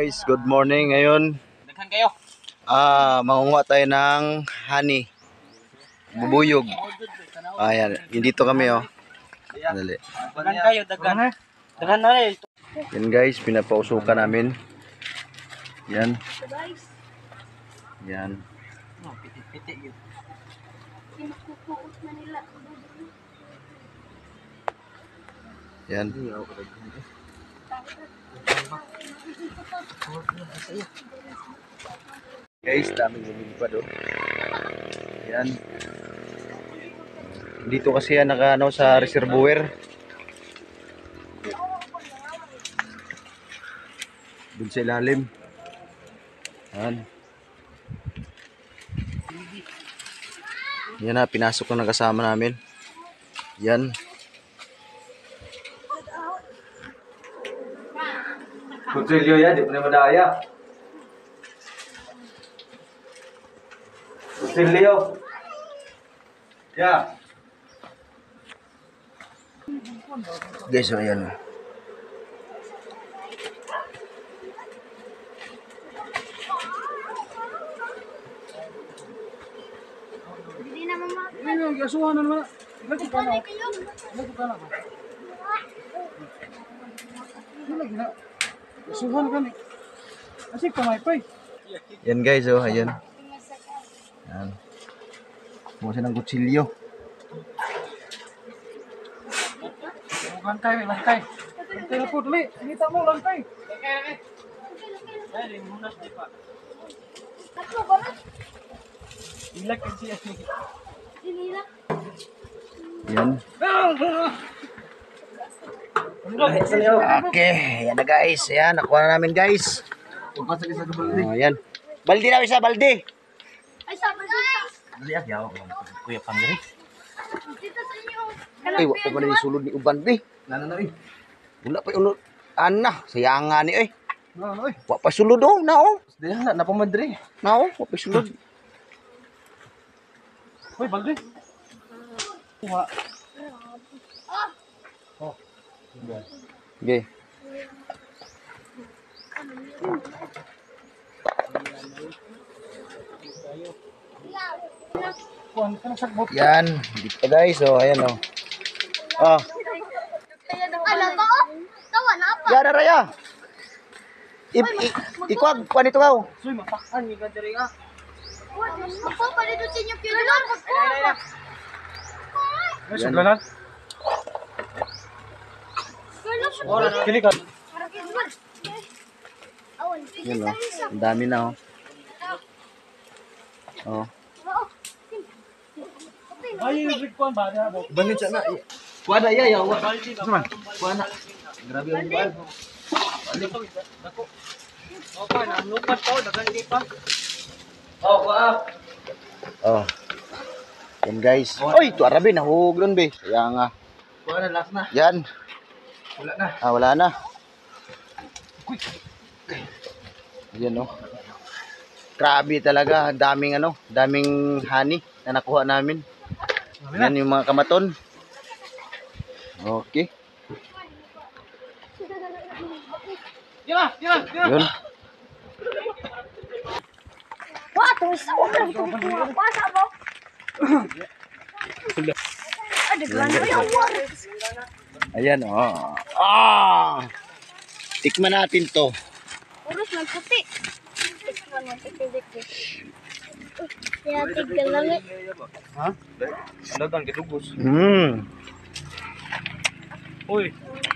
Guys, good morning ngayon. Daghan kayo. Mangunguha tayo ng honey. Bubuyog. Ayan, dito kami oh. Dali. Daghan kayo, daghan. Daghan na rin. Yan guys, pinapausukan namin. Yan. Yan. Pitik-pitik yun. Yan. Guys, daming lumilipad oh. Yan. Dito kasi yan naka sa reservoir. Dun sa ilalim. Yan. Yan na, pinasok na kasama namin. Yan. Kutsilyo yan, di pa na madaya. Kutsilyo. Yeah. Guys, so ayan. Hindi naman Ayun, kasuhan na naman. Ikaw kayo. Kasuhan ka ni. Asik kamay pa. Yan guys, oh, ayan. Yan. Kumuha siya ng kutsilyo. Lantay, lantay. Lantay na po, dali. Sinita mo, lantay. Ay, munas di pa. Ako ba na? Ilag ka siya. Dinila. Yan. Okay, yan na guys. Ayan, nakuha na namin guys. Ayan. Baldi na isa, baldi. Ay, sabi guys. Dali ah, yaw. Kuya Pangari. Dito sa inyo. Ay, wala pa man yung sulod ni Uban, be. Nana na rin. Wala pa yung ana. Sayang nga ni, eh. Nana, oy. Wala pa sulod, oh. Na, oh. Dali na, napamadri. Na, oh. Wala pa sulod. Hoy, balde. Kuha. Oh. Okay. Kuha ka na sagbot. Yan. Dito pa guys, oh. Ayan, oh. Oh. Ano to? Tawa na pa. Yan, Raya. Ikuag, kuha nito ka, oh. Soy, mapakan ni ka diri ah. Ako pa dito sa inyo pyulan. Ay, suglanan. Ora, kili ka. Yan, oh. Ang dami na, oh. Oh. Ay, big kuan ba dia? Banit sana. Kuha na, iya, yawa. Saman. Kuha na. Grabe ang bal. Okay, nalupat to, dagan di pa. Oh, kuha. Oh. Yan guys. Oy, ito arabi nahug doon be. Kaya nga. Kuha na last na. Yan. Wala na. Wala na. Yan oh. Grabe talaga, daming ano, daming honey na nakuha namin. Yan yung mga kamaton. Okay. Dira. Yun. Wah, tulis ako na ito. Pasa mo. Ada gana yung war. Ayan oh. Tikman natin to. Urus ng puti. Ya, tigil lang eh. Ha? Dagang gidugos. Hmm. Uy,